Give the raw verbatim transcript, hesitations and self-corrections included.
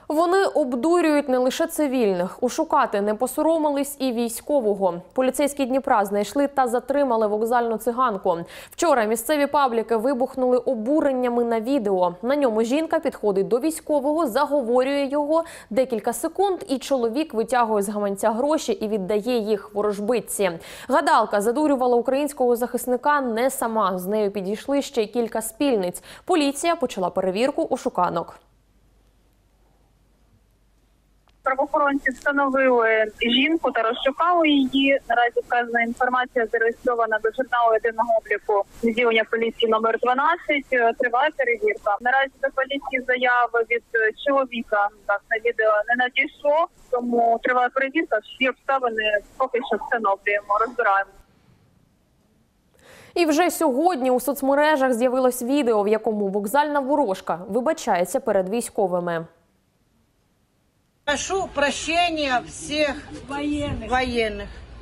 Вони обдурюють не лише цивільних. Ушукати не посоромились і військового. Поліцейські Дніпра знайшли та затримали вокзальну циганку. Вчора місцеві пабліки вибухнули обуреннями на відео. На ньому жінка підходить до військового, заговорює його декілька секунд, і чоловік витягує з гаманця гроші і віддає їх ворожбитці. Гадалка задурювала українського захисника не сама. З нею підійшли ще й кілька спільниць. Поліція почала перевірку ошуканок. Правоохоронці встановили жінку та розшукали її. Наразі вказана інформація зареєстрована до журналу єдиного обліку відділення поліції номер дванадцять. Триває перевірка. Наразі до поліції заяви від чоловіка так, на відео не надійшло, тому триває перевірка. Всі обставини поки що встановлюємо, розбираємо. І вже сьогодні у соцмережах з'явилось відео, в якому вокзальна ворожка вибачається перед військовими. Прошу прощения всех военных. военных.